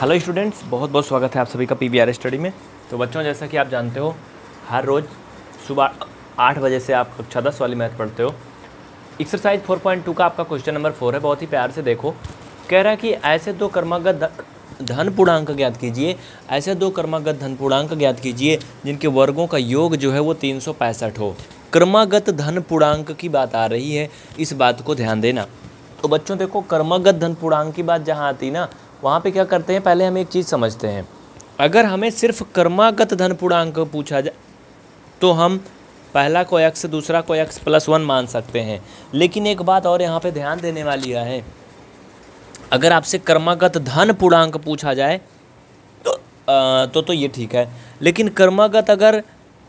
Hello students, बहुत बहुत स्वागत है आप सभी का पीबीआर स्टडी में। तो बच्चों, जैसा कि आप जानते हो, हर रोज़ सुबह 8 बजे से आप कक्षा 10 वाली मैथ पढ़ते हो। एक्सरसाइज 4.2 का आपका क्वेश्चन नंबर 4 है। बहुत ही प्यार से देखो। कह रहा है कि ऐसे दो क्रमागत धन पूर्णांक ज्ञात कीजिए, ऐसे दो क्रमागत धन पूर्णांक ज्ञात कीजिए जिनके वर्गों का योग जो है वो 365 हो। क्रमागत धन पूर्णांक की बात आ रही है, इस बात को ध्यान देना। तो बच्चों देखो, क्रमागत धन पूर्णांक की बात जहाँ आती ना, वहाँ पे क्या करते हैं, पहले हम एक चीज़ समझते हैं। अगर हमें सिर्फ क्रमागत धन पूर्णांक पूछा जाए तो हम पहला को x दूसरा को x+1 मान सकते हैं। लेकिन एक बात और यहाँ पे ध्यान देने वाली है, अगर आपसे क्रमागत धन पूर्णांक पूछा जाए तो ये ठीक है। लेकिन क्रमागत अगर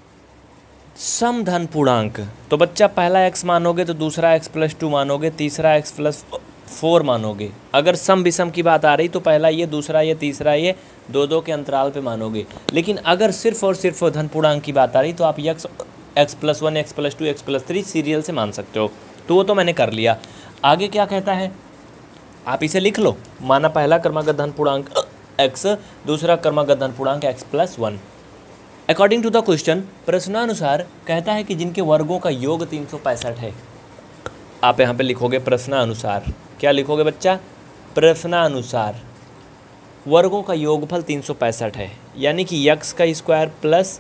सम धन पूर्णांक, तो बच्चा पहला x मानोगे तो दूसरा x+2 मानोगे, तीसरा x+4 मानोगे। अगर सम विषम की बात आ रही तो पहला ये, दूसरा ये, तीसरा ये, दो के अंतराल पे मानोगे। लेकिन अगर सिर्फ और सिर्फ धन पूर्णांक की बात आ रही तो आप x+1 x+2 x+3 सीरियल से मान सकते हो। तो वो तो मैंने कर लिया। आगे क्या कहता है, आप इसे लिख लो। माना पहला क्रमागत धन पूर्णांक x, दूसरा क्रमागत धन पूर्णांक x+1। According to the question, प्रश्नानुसार कहता है कि जिनके वर्गों का योग 365 है। आप यहाँ पे लिखोगे प्रश्नानुसार। क्या लिखोगे बच्चा? प्रश्नानुसार वर्गों का योगफल 365 है, यानी कि x का स्क्वायर प्लस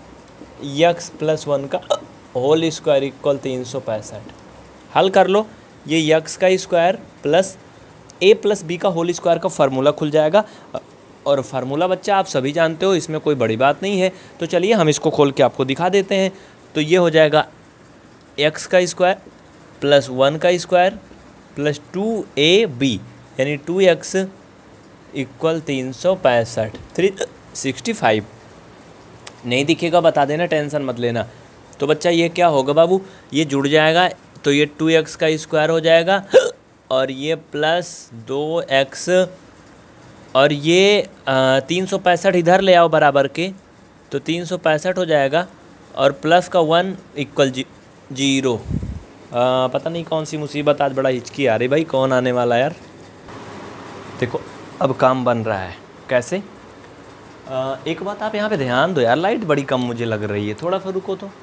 x+1 का होल स्क्वायर इक्वल 365। हल कर लो। ये x का स्क्वायर प्लस a+b का होल स्क्वायर का फार्मूला खुल जाएगा। और फार्मूला बच्चा आप सभी जानते हो, इसमें कोई बड़ी बात नहीं है। तो चलिए हम इसको खोल के आपको दिखा देते हैं। तो ये हो जाएगा x का स्क्वायर प्लस 1 का स्क्वायर प्लस 2ab, यानी 2x इक्वल 365 365। नहीं दिखेगा बता देना, टेंशन मत लेना। तो बच्चा ये क्या होगा बाबू, ये जुड़ जाएगा तो ये 2x का स्क्वायर हो जाएगा और ये प्लस 2x और ये 365 इधर ले आओ बराबर के, तो 365 हो जाएगा और प्लस का 1 इक्वल 0। पता नहीं कौन सी मुसीबत, आज बड़ा हिचकी आ रही भाई, कौन आने वाला यार। देखो अब काम बन रहा है। कैसे? एक बात आप यहाँ पे ध्यान दो यार, लाइट बड़ी कम मुझे लग रही है, थोड़ा सा रुको तो।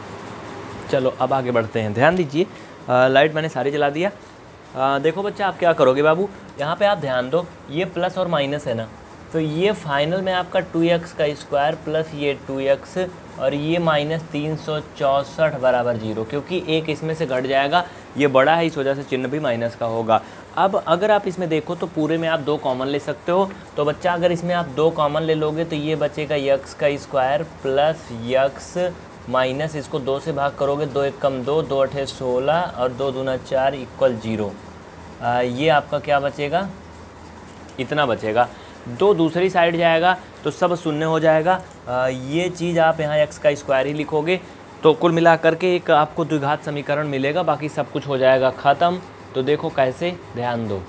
चलो अब आगे बढ़ते हैं, ध्यान दीजिए। लाइट मैंने सारी जला दिया। देखो बच्चा, आप क्या करोगे बाबू, यहाँ पे आप ध्यान दो, ये प्लस और माइनस है ना, तो ये फाइनल में आपका 2x का स्क्वायर प्लस ये 2x और ये माइनस 364 बराबर 0, क्योंकि एक इसमें से घट जाएगा, ये बड़ा है, इस वजह से चिन्ह भी माइनस का होगा। अब अगर आप इसमें देखो तो पूरे में आप 2 कॉमन ले सकते हो। तो बच्चा अगर इसमें आप 2 कॉमन ले लोगे तो ये बचेगा x का स्क्वायर प्लस x माइनस, इसको 2 से भाग करोगे, 2 एक कम 2, 2 अठे 16 और 2 दूना 4 इक्वल 0। ये आपका क्या बचेगा, इतना बचेगा। 2 दूसरी साइड जाएगा तो सब शून्य हो जाएगा। ये चीज़ आप यहाँ x का स्क्वायर ही लिखोगे, तो कुल मिला करके एक आपको द्विघात समीकरण मिलेगा, बाकी सब कुछ हो जाएगा ख़त्म। तो देखो कैसे, ध्यान दो।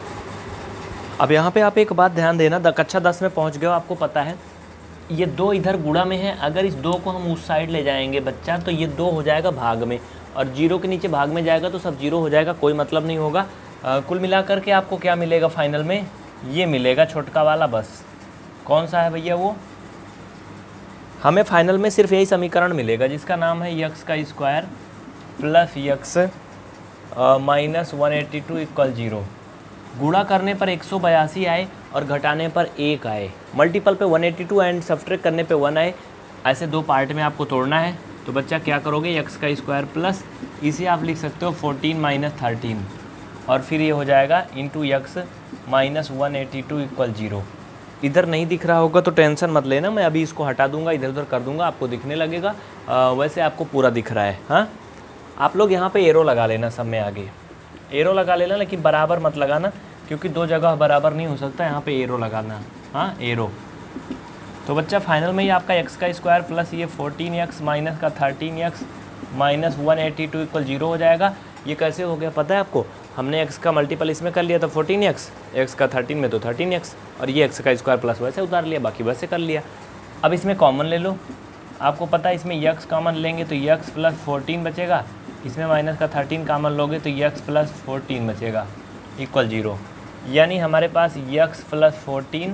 अब यहाँ पे आप एक बात ध्यान देना, कक्षा 10 में पहुँच गए हो, आपको पता है ये 2 इधर गुणा में है। अगर इस 2 को हम उस साइड ले जाएंगे बच्चा, तो ये 2 हो जाएगा भाग में, और 0 के नीचे भाग में जाएगा तो सब 0 हो जाएगा, कोई मतलब नहीं होगा। कुल मिलाकर के आपको क्या मिलेगा फाइनल में, ये मिलेगा छोटका वाला। बस कौन सा है भैया वो, हमें फाइनल में सिर्फ यही समीकरण मिलेगा जिसका नाम है x का square plus x minus 182 equal 0। गुणा करने पर 182 आए और घटाने पर 1 आए, मल्टीपल पे 182 एंड सब्ट्रैक्ट करने पे 1 आए। ऐसे 2 पार्ट में आपको तोड़ना है। तो बच्चा क्या करोगे, x का स्क्वायर प्लस, इसे आप लिख सकते हो 14 माइनस 13, और फिर ये हो जाएगा इंटू x माइनस 182 इक्वल 0। इधर नहीं दिख रहा होगा तो टेंशन मत लेना, मैं अभी इसको हटा दूंगा, इधर उधर कर दूंगा, आपको दिखने लगेगा। वैसे आपको पूरा दिख रहा है। हाँ, आप लोग यहाँ पे एरो लगा लेना, सब में आगे एरो लगा लेना, लेकिन बराबर मत लगाना, क्योंकि 2 जगह बराबर नहीं हो सकता, यहाँ पे एरो लगाना। हाँ, एरो। तो बच्चा फाइनल में ये आपका x का स्क्वायर प्लस ये 14x माइनस का 13x माइनस 182 इक्वल 0 हो जाएगा। ये कैसे हो गया पता है आपको, हमने x का मल्टीपल इसमें कर लिया था 14x, x का 13 में तो 13x, और ये x का स्क्वायर प्लस वैसे उतार लिया, बाकी वैसे कर लिया। अब इसमें कॉमन ले लो, आपको पता है इसमें x कॉमन लेंगे तो x प्लस 14 बचेगा, इसमें माइनस का 13 कॉमन लोगे तो x प्लस 14 बचेगा इक्वल 0। यानी हमारे पास x plus 14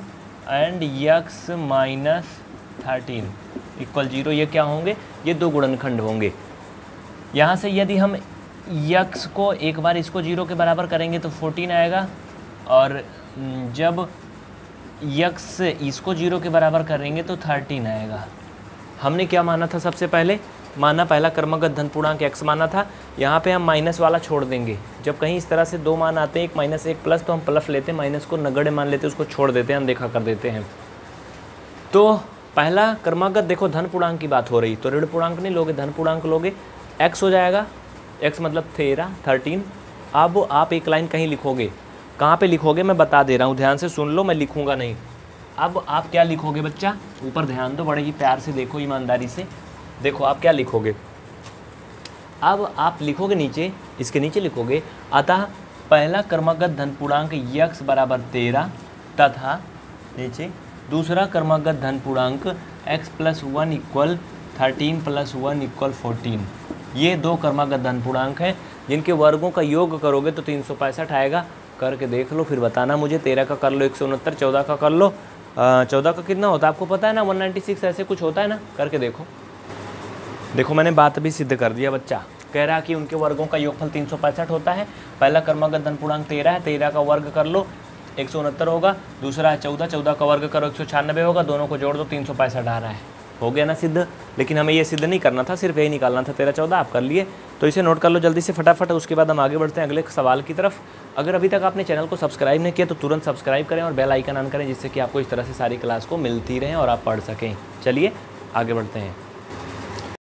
and x minus 13 equal 0। ये क्या होंगे? ये दो गुणनखंड होंगे। यहाँ से यदि हम यक्स को एक बार इसको 0 के बराबर करेंगे तो 14 आएगा, और जब यक्स इसको 0 के बराबर करेंगे तो 13 आएगा। हमने क्या माना था? सबसे पहले माना पहला क्रमागत धन पूर्णांक x माना था। यहाँ पे हम माइनस वाला छोड़ देंगे। जब कहीं इस तरह से दो मान आते हैं, एक माइनस एक प्लस, तो हम प्लस लेते हैं, माइनस को नगण्य मान लेते हैं, उसको छोड़ देते हैं, अनदेखा कर देते हैं। तो पहला क्रमागत देखो धन पूर्णांक की बात हो रही, तो ऋण पूर्णांक नहीं लोगे, धन पूर्णांक लोगे। x हो जाएगा, x मतलब 13। अब आप एक लाइन कहीं लिखोगे, कहाँ पे लिखोगे मैं बता दे रहा हूँ, ध्यान से सुन लो, मैं लिखूंगा नहीं। अब आप क्या लिखोगे बच्चा? ऊपर ध्यान दो, बड़े ही प्यार से देखो, ईमानदारी से देखो आप क्या लिखोगे। अब आप लिखोगे नीचे, इसके नीचे लिखोगे अतः पहला क्रमागत धन पूर्णांक यक्स बराबर 13 तथा नीचे दूसरा क्रमागत धन पूर्णांक x plus 1 equal 13 plus 1 equal 14। ये दो क्रमागत धन पूर्णांक हैं जिनके वर्गों का योग करोगे तो 365 आएगा। करके देख लो, फिर बताना मुझे। 13 का कर लो 169, 14 का कर लो 14 का कितना होता है आपको पता है ना? 196 ऐसे कुछ होता है ना? करके देखो। देखो मैंने बात भी सिद्ध कर दिया। बच्चा कह रहा कि उनके वर्गों का योगफल 365 होता है। पहला क्रमागत धन पूर्णांक 13 है, 13 का वर्ग कर लो 169 होगा। दूसरा है 14, 14 का वर्ग करो 196 होगा। दोनों को जोड़ दो 365 आ रहा है। हो गया ना सिद्ध? लेकिन हमें ये सिद्ध नहीं करना था, सिर्फ यही निकालना था। 13, 14 आप कर लिए, तो इसे नोट कर लो जल्दी से फटाफट। उसके बाद हम आगे बढ़ते हैं अगले सवाल की तरफ। अगर अभी तक आपने चैनल को सब्सक्राइब नहीं किया तो तुरंत सब्सक्राइब करें और बेल आइकन ऑन करें, जिससे कि आपको इस तरह से सारी क्लास को मिलती रहें और आप पढ़ सकें। चलिए आगे बढ़ते हैं।